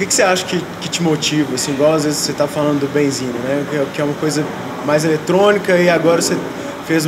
que você acha que te motiva? Assim, igual às vezes você tá falando do Benzina, né? Que é uma coisa mais eletrônica e agora você fez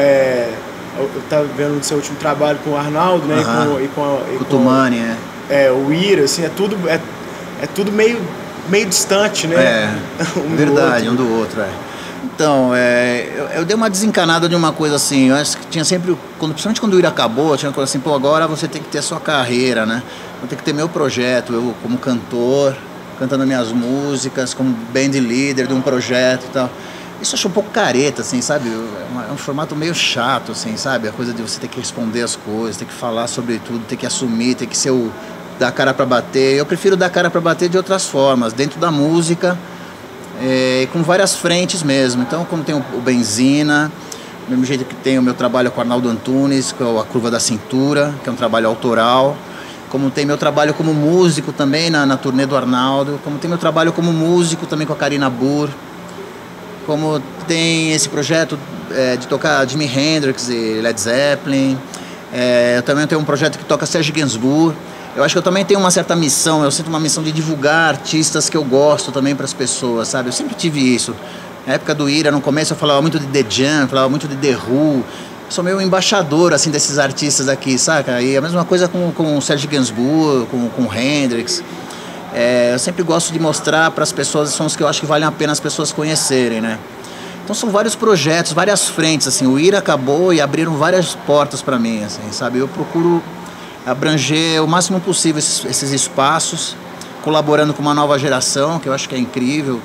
eu tava vendo o seu último trabalho com o Arnaldo, né? Com o Tumani, o Ira, assim, é tudo meio distante, né? Verdade, um do outro, Então, eu dei uma desencanada de uma coisa assim, eu acho que tinha sempre, principalmente quando o Ira acabou, tinha uma coisa assim, pô, agora você tem que ter a sua carreira, né? Eu tenho que ter meu projeto, eu como cantor, cantando minhas músicas, como band leader de um projeto e tal. Isso eu acho um pouco careta, assim, sabe? É um formato meio chato, assim, sabe? A coisa de você ter que responder as coisas, ter que falar sobre tudo, ter que assumir, ter que ser dar cara pra bater. Eu prefiro dar cara pra bater de outras formas, dentro da música, com várias frentes mesmo. Então, como tem o Benzina, do mesmo jeito que tem o meu trabalho com o Arnaldo Antunes, que é a Curva da Cintura, que é um trabalho autoral, como tem meu trabalho como músico também na turnê do Arnaldo, como tem meu trabalho como músico também com a Karina Burr, como tem esse projeto de tocar Jimi Hendrix e Led Zeppelin. Eu também tenho um projeto que toca Serge Gainsbourg. Eu acho que eu também tenho uma certa missão, eu sinto uma missão de divulgar artistas que eu gosto também para as pessoas, sabe? Eu sempre tive isso. Na época do Ira, no começo eu falava muito de The Jam, falava muito de The Who. Eu sou meio embaixador, assim, desses artistas aqui, saca? E a mesma coisa com o Serge Gainsbourg, com o Hendrix. Eu sempre gosto de mostrar para as pessoas os sons que eu acho que valem a pena as pessoas conhecerem, né? Então são vários projetos, várias frentes, assim. O Ira acabou e abriram várias portas para mim, assim, sabe? Eu procuro abranger o máximo possível esses espaços, colaborando com uma nova geração, que eu acho que é incrível,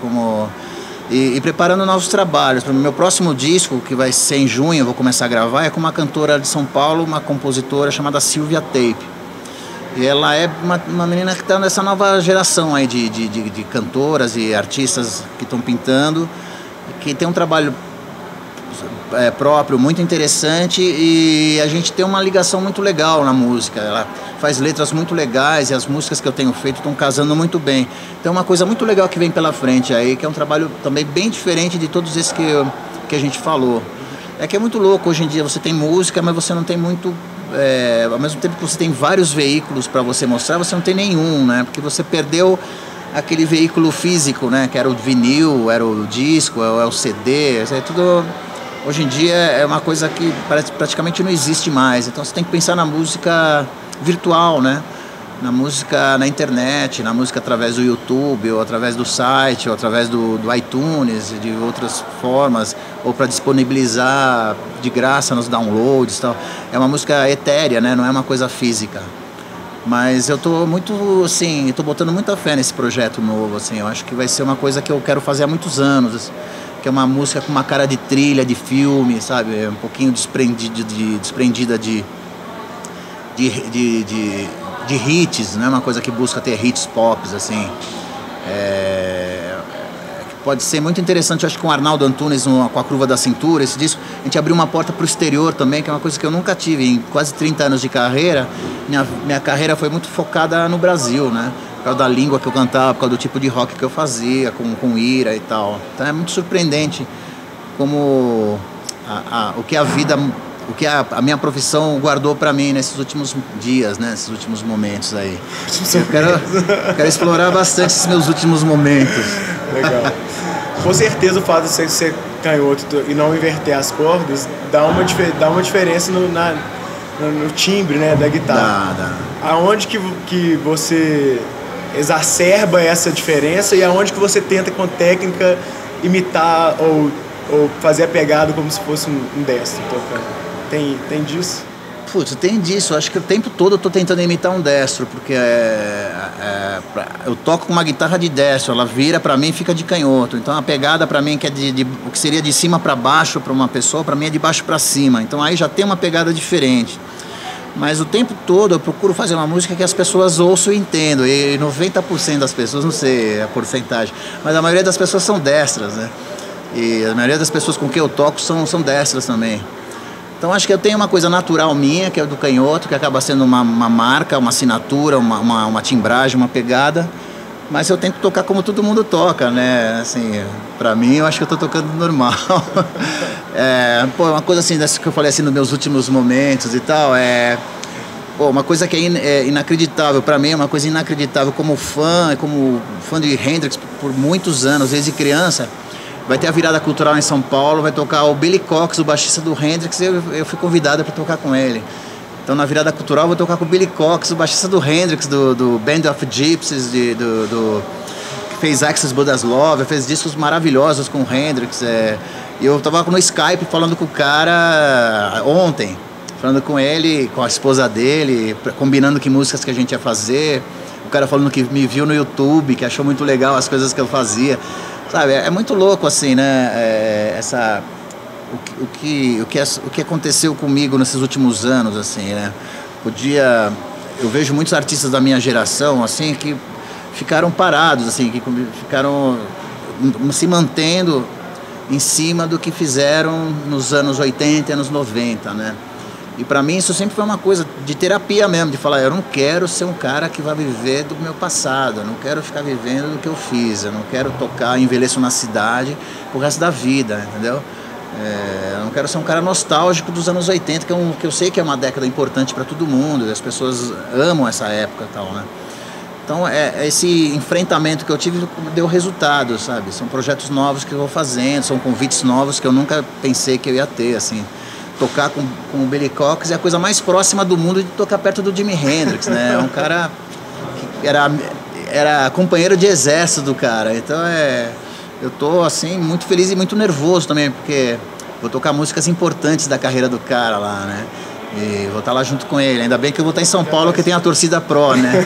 e preparando novos trabalhos. Para o meu próximo disco, que vai ser em junho, eu vou começar a gravar, é com uma cantora de São Paulo, uma compositora chamada Silvia Tape. E ela é uma menina que está nessa nova geração aí de cantoras e artistas que estão pintando, que tem um trabalho próprio, muito interessante, e a gente tem uma ligação muito legal na música. Ela faz letras muito legais e as músicas que eu tenho feito estão casando muito bem. Então é uma coisa muito legal que vem pela frente aí, que é um trabalho também bem diferente de todos esses que a gente falou. É que é muito louco, hoje em dia você tem música, mas você não tem muito... ao mesmo tempo que você tem vários veículos para você mostrar, você não tem nenhum, né? Porque você perdeu aquele veículo físico, né? Que era o vinil, era o disco, é o CD, tudo... Hoje em dia é uma coisa que praticamente não existe mais. Então você tem que pensar na música virtual, né? Na música na internet, na música através do YouTube, ou através do site, ou através do iTunes, de outras formas, ou para disponibilizar de graça nos downloads e tal. É uma música etérea, né? Não é uma coisa física. Mas eu tô muito, assim, tô botando muita fé nesse projeto novo, assim. Eu acho que vai ser uma coisa que eu quero fazer há muitos anos, assim, que é uma música com uma cara de trilha, de filme, sabe? Um pouquinho desprendida de hits, não é uma coisa que busca ter hits pop, assim. Pode ser muito interessante, eu acho que com o Arnaldo Antunes, com a Curva da Cintura, esse disco, a gente abriu uma porta para o exterior também, que é uma coisa que eu nunca tive. Em quase 30 anos de carreira, minha carreira foi muito focada no Brasil, né? Por causa da língua que eu cantava, por causa do tipo de rock que eu fazia, com Ira e tal. Então é muito surpreendente como o que a minha profissão guardou para mim nesses últimos dias, né? Nesses últimos momentos aí. Eu quero explorar bastante esses meus últimos momentos. Legal. Com certeza o fato de você ser canhoto e não inverter as cordas dá uma diferença no timbre, né, da guitarra. Dá. Aonde que você exacerba essa diferença e aonde que você tenta com técnica imitar ou fazer a pegada como se fosse um destro tocando? Tem disso? Putz, tem disso. Acho que o tempo todo eu tô tentando imitar um destro, porque eu toco com uma guitarra de destro, ela vira pra mim e fica de canhoto. Então a pegada pra mim, que é o que seria de cima pra baixo pra uma pessoa, pra mim é de baixo pra cima. Então aí já tem uma pegada diferente. Mas o tempo todo eu procuro fazer uma música que as pessoas ouçam e entendam. E 90% das pessoas, não sei a porcentagem, mas a maioria das pessoas são destras, né? E a maioria das pessoas com quem eu toco são destras também. Então acho que eu tenho uma coisa natural minha, que é do canhoto, que acaba sendo uma marca, uma assinatura, uma timbragem, uma pegada. Mas eu tento tocar como todo mundo toca, né? Assim, pra mim eu acho que eu tô tocando normal. Uma coisa assim, dessa que eu falei assim nos meus últimos momentos e tal, Pô, uma coisa que é inacreditável para mim, uma coisa inacreditável como fã de Hendrix por muitos anos, desde criança. Vai ter a virada cultural em São Paulo, vai tocar o Billy Cox, o baixista do Hendrix, e eu fui convidado para tocar com ele. Então na virada cultural eu vou tocar com o Billy Cox, o baixista do Hendrix, do Band of Gypsies, que fez Axis Buddha's Love, fez discos maravilhosos com o Hendrix. E eu tava no Skype falando com o cara ontem, falando com ele, com a esposa dele, combinando que músicas que a gente ia fazer. O cara falando que me viu no YouTube, que achou muito legal as coisas que eu fazia. Sabe, é muito louco assim, né? O que aconteceu comigo nesses últimos anos, assim, né? Eu vejo muitos artistas da minha geração, assim, que ficaram parados, assim, que ficaram se mantendo em cima do que fizeram nos anos 80 e anos 90, né? E pra mim isso sempre foi uma coisa de terapia mesmo, de falar, eu não quero ser um cara que vai viver do meu passado, eu não quero ficar vivendo do que eu fiz, eu não quero tocar, envelheço na cidade pro resto da vida, entendeu? Eu não quero ser um cara nostálgico dos anos 80, que eu sei que é uma década importante para todo mundo, as pessoas amam essa época e tal, né? Então, esse enfrentamento que eu tive deu resultado, sabe? São projetos novos que eu vou fazendo, são convites novos que eu nunca pensei que eu ia ter, assim. Tocar com o Billy Cox é a coisa mais próxima do mundo de tocar perto do Jimi Hendrix, né? É um cara que era companheiro de exército do cara. Então, eu tô, assim, muito feliz e muito nervoso também, porque vou tocar músicas importantes da carreira do cara lá, né? E vou estar lá junto com ele. Ainda bem que eu vou estar em São Paulo, que tem a torcida pró, né?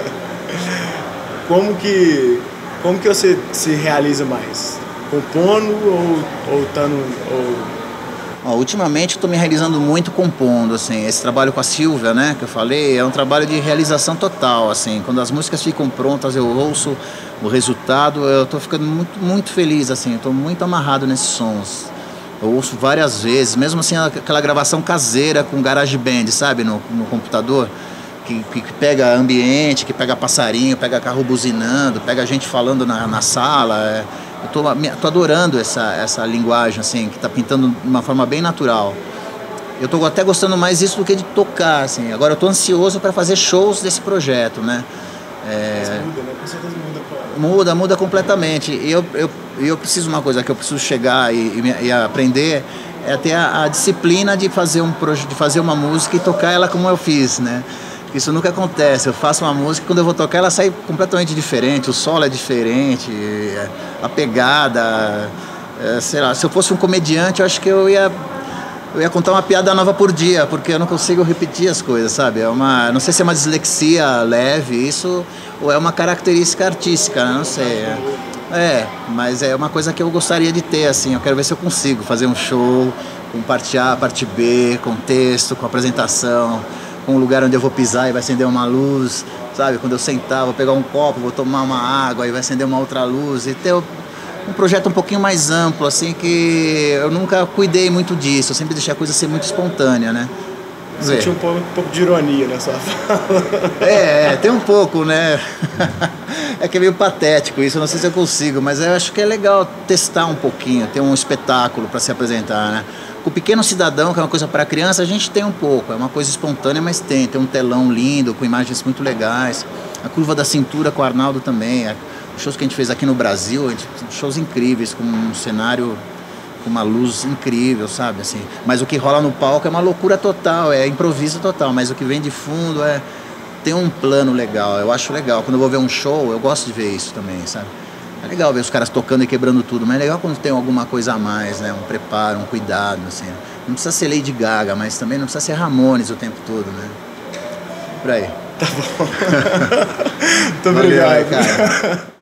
Como que você se realiza mais? Compondo ou estando... Ultimamente estou me realizando muito compondo, assim, esse trabalho com a Silvia, né, que eu falei, é um trabalho de realização total, assim, quando as músicas ficam prontas, eu ouço o resultado, eu estou ficando muito, muito feliz, assim, estou muito amarrado nesses sons. Eu ouço várias vezes, mesmo assim, aquela gravação caseira com GarageBand, sabe, no computador, que pega ambiente, que pega passarinho, pega carro buzinando, pega gente falando na sala. Eu tô adorando essa linguagem, assim, que tá pintando de uma forma bem natural. Eu tô até gostando mais disso do que de tocar, assim. Agora eu tô ansioso para fazer shows desse projeto, né? Mas muda, né? Com certeza muda. Muda completamente. E eu preciso uma coisa que eu preciso chegar e aprender é ter a disciplina de fazer uma música e tocar ela como eu fiz, né? Isso nunca acontece. Eu faço uma música, quando eu vou tocar ela sai completamente diferente, o solo é diferente, a pegada, sei lá, se eu fosse um comediante, eu acho que eu ia contar uma piada nova por dia, porque eu não consigo repetir as coisas, sabe? Não sei se é uma dislexia leve isso, ou é uma característica artística, né? Não sei. Mas é uma coisa que eu gostaria de ter, assim, eu quero ver se eu consigo fazer um show com parte A, parte B, com texto, com apresentação, com um lugar onde eu vou pisar e vai acender uma luz, sabe? Quando eu sentar, vou pegar um copo, vou tomar uma água e vai acender uma outra luz. E ter um projeto um pouquinho mais amplo, assim, que eu nunca cuidei muito disso. Eu sempre deixei a coisa ser muito espontânea, né? Senti um pouco de ironia na sua fala. Tem um pouco, né? É que é meio patético isso, eu não sei se eu consigo, mas eu acho que é legal testar um pouquinho, ter um espetáculo para se apresentar, né? Com o Pequeno Cidadão, que é uma coisa para criança, a gente tem um pouco, é uma coisa espontânea, mas tem um telão lindo, com imagens muito legais. A Curva da Cintura com o Arnaldo também, os shows que a gente fez aqui no Brasil, shows incríveis, com um cenário, com uma luz incrível, sabe, assim. Mas o que rola no palco é uma loucura total, é improviso total, mas o que vem de fundo tem um plano legal, eu acho legal. Quando eu vou ver um show, eu gosto de ver isso também, sabe. É legal ver os caras tocando e quebrando tudo, mas é legal quando tem alguma coisa a mais, né? Um preparo, um cuidado, assim. Não precisa ser Lady Gaga, mas também não precisa ser Ramones o tempo todo, né? Por aí. Tá bom. Muito obrigado, cara.